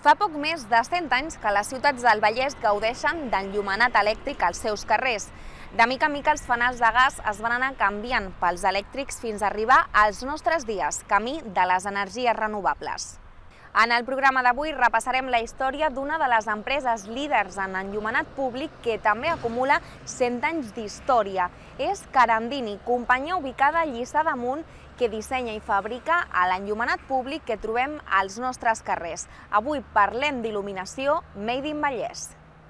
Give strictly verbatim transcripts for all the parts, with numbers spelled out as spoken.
Fa poc més de cent anys que les ciutats del Vallès gaudeixen d'enllumenat elèctric als seus carrers. De mica en mica els fanals de gas es van anar canviant pels elèctrics fins a arribar als nostres dies, camí de les energies renovables. En el programa d'avui repassarem la història d'una de les empreses líders en enllumenat públic que també acumula cent anys d'història. És Carandini, companyia ubicada a Lliçà d'Amunt, que dissenya i fabrica l'enllumenat públic que trobem als nostres carrers. Avui parlem d'il·luminació Made in Vallès.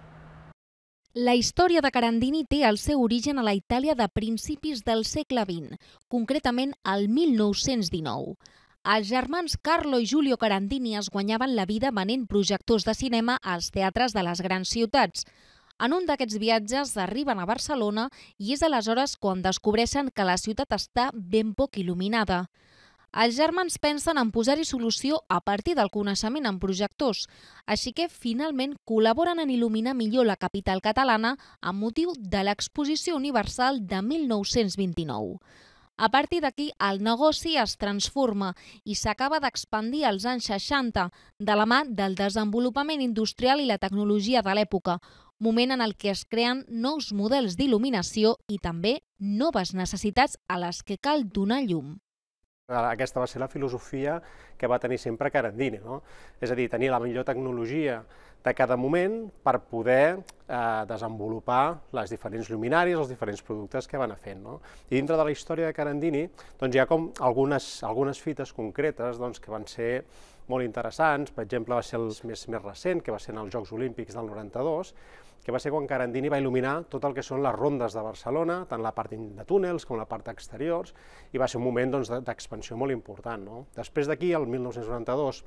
La història de Carandini té el seu origen a la Itàlia de principis del segle vint, concretament al mil nou-cents dinou. Els germans Carlo i Giulio Carandini es guanyaven la vida venent projectors de cinema als teatres de les grans ciutats. En un d'aquests viatges arriben a Barcelona i és aleshores quan descobreixen que la ciutat està ben poc il·luminada. Els germans pensen en posar-hi solució a partir del coneixement en projectors, així que finalment col·laboren en il·luminar millor la capital catalana amb motiu de l'Exposició Universal de mil nou-cents vint-i-nou. A partir d'aquí, el negoci es transforma i s'acaba d'expandir als anys seixanta, de la mà del desenvolupament industrial i la tecnologia de l'època, moment en el què es creen nous models d'il·luminació i també noves necessitats a les que cal donar llum. Aquesta va ser la filosofia que va tenir sempre Carandini, no? És a dir, tenir la millor tecnologia de cada moment per poder eh, desenvolupar les diferents lluminàries, els diferents productes que van fent. No? I dintre de la història de Carandini doncs, hi ha com algunes, algunes fites concretes doncs, que van ser molt interessants. Per exemple, va ser el més, més recent, que va ser en els Jocs Olímpics del noranta-dos, que va ser quan Carandini va il·luminar tot el que són les rondes de Barcelona, tant la part de túnels com la part exteriors, i va ser un moment doncs, d'expansió molt important. No? Després d'aquí, el mil nou-cents noranta-dos,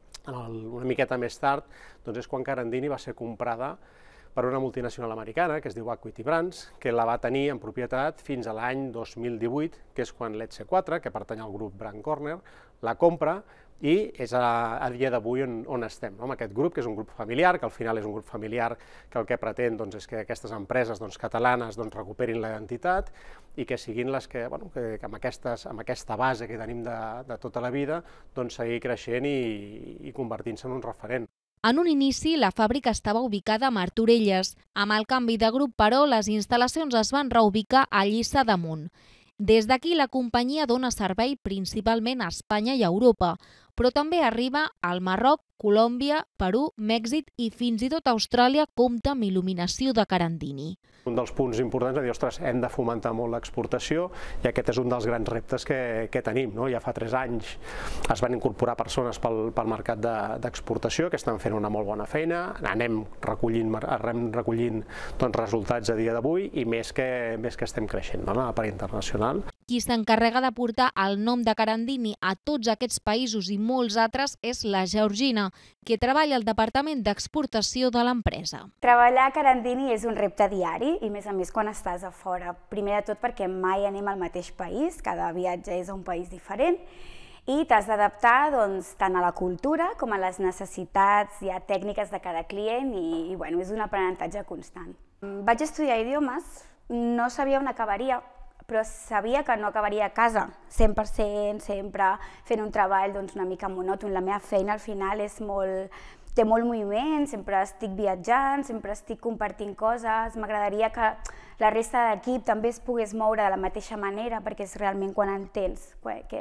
una miqueta més tard, doncs és quan Carandini va ser comprada per una multinacional americana, que es diu Acuity Brands, que la va tenir en propietat fins a l'any dos mil divuit, que és quan l'E T C quatre, que pertany al grup Brand Corner, la compra i és a, a dia d'avui on, on estem, no? Amb aquest grup, que és un grup familiar, que al final és un grup familiar que el que pretén doncs, és que aquestes empreses doncs, catalanes doncs, recuperin la identitat i que siguin les que, bueno, que, que amb, aquestes, amb aquesta base que tenim de, de tota la vida, doncs, seguir creixent i, i convertint-se en un referent. En un inici, la fàbrica estava ubicada a Martorelles. Amb el canvi de grup, però, les instal·lacions es van reubicar a Lliçà d'Amunt. Des d'aquí, la companyia dona servei principalment a Espanya i a Europa, però també arriba al Marroc, Colòmbia, Perú, Mèxic i fins i tot Austràlia compta amb il·luminació de Carandini. Un dels punts importants és dir, ostres, hem de fomentar molt l'exportació i aquest és un dels grans reptes que, que tenim. No? Ja fa tres anys es van incorporar persones pel, pel mercat d'exportació que estan fent una molt bona feina, anem recollint, anem recollint doncs, resultats a dia d'avui i més que, més que estem creixent no? A la part internacional. Qui s'encarrega de portar el nom de Carandini a tots aquests països i molts altres és la Georgina, que treballa al Departament d'Exportació de l'empresa. Treballar a Carandini és un repte diari i més a més quan estàs a fora. Primer de tot perquè mai anem al mateix país, cada viatge és a un país diferent i t'has d'adaptar doncs, tant a la cultura com a les necessitats ja tècniques de cada client i, i bueno, és un aprenentatge constant. Vaig estudiar idiomes, no sabia on acabaria, però sabia que no acabaria a casa, cent per cent, sempre fent un treball doncs, una mica monòton. La meva feina al final és molt, té molt moviment, sempre estic viatjant, sempre estic compartint coses. M'agradaria que la resta d'equip també es pogués moure de la mateixa manera, perquè és realment quan entens que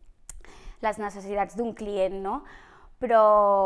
les necessitats d'un client, no? Però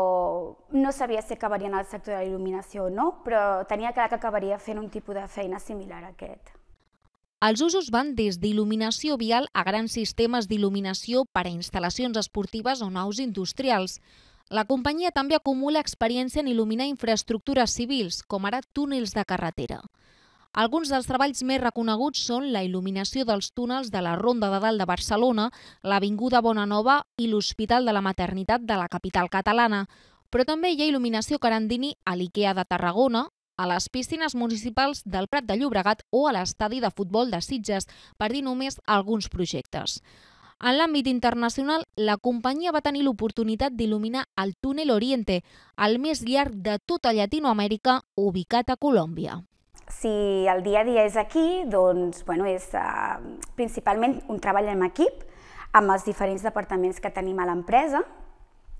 no sabia si acabaria en el sector de la il·luminació o no, però tenia clar que acabaria fent un tipus de feina similar a aquest. Els usos van des d'il·luminació vial a grans sistemes d'il·luminació per a instal·lacions esportives o naus industrials. La companyia també acumula experiència en il·luminar infraestructures civils, com ara túnels de carretera. Alguns dels treballs més reconeguts són la il·luminació dels túnels de la Ronda de Dalt de Barcelona, l'Avinguda Bonanova i l'Hospital de la Maternitat de la capital catalana. Però també hi ha il·luminació Carandini a l'IKEA de Tarragona, a les piscines municipals del Prat de Llobregat o a l'estadi de futbol de Sitges, per dir només alguns projectes. En l'àmbit internacional, la companyia va tenir l'oportunitat d'il·luminar el túnel Oriente, el més llarg de tota Llatinoamèrica, ubicat a Colòmbia. Si el dia a dia és aquí, doncs bueno, és uh, principalment un treball en equip amb els diferents departaments que tenim a l'empresa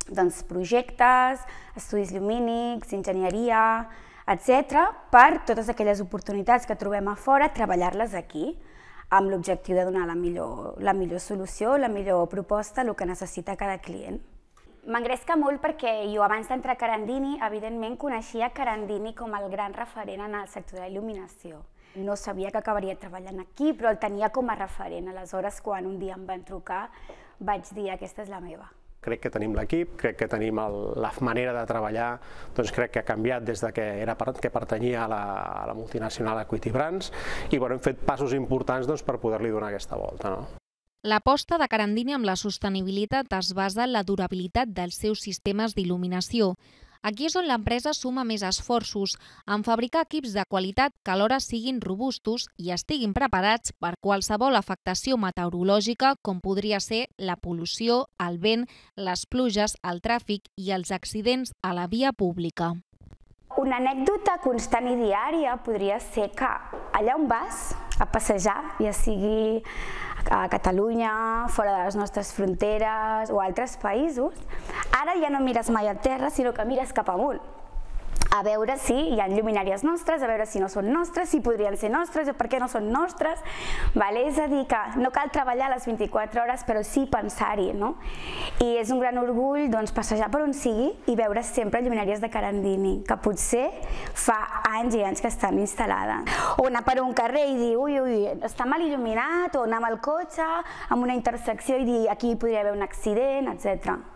doncs, projectes, estudis llumínics, enginyeria, etcètera, per totes aquelles oportunitats que trobem a fora, treballar-les aquí, amb l'objectiu de donar la millor, la millor solució, la millor proposta, el que necessita cada client. M'engresca molt perquè jo abans d'entrar a Carandini, evidentment coneixia Carandini com el gran referent en el sector de la il·luminació. No sabia que acabaria treballant aquí, però el tenia com a referent. Aleshores, quan un dia em van trucar, vaig dir aquesta és la meva. Crec que tenim l'equip, crec que tenim la manera de treballar, doncs crec que ha canviat des que, era, que pertanyia a la, a la multinacional Equity Brands i bueno, hem fet passos importants doncs, per poder-li donar aquesta volta. No? L'aposta de Carandini amb la sostenibilitat es basa en la durabilitat dels seus sistemes d'il·luminació. Aquí és on l'empresa suma més esforços en fabricar equips de qualitat que alhora siguin robustos i estiguin preparats per qualsevol afectació meteorològica com podria ser la pol·lució, el vent, les pluges, el tràfic i els accidents a la via pública. Una anècdota constant i diària podria ser que allà on vas a passejar, ja sigui a Catalunya, fora de les nostres fronteres o altres països, ara ja no mires mai a terra, sinó que mires cap amunt, a veure si hi ha lluminàries nostres, a veure si no són nostres, si podrien ser nostres o per què no són nostres. És a dir, que no cal treballar les vint-i-quatre hores, però sí pensar-hi. I és un gran orgull passejar per on sigui i veure sempre lluminàries de Carandini, que potser fa anys i anys que estan instal·lades. O anar per un carrer i dir, ui, ui, està mal il·luminat, o anar amb el cotxe, amb una intersecció i dir, aquí podria haver un accident, etcètera.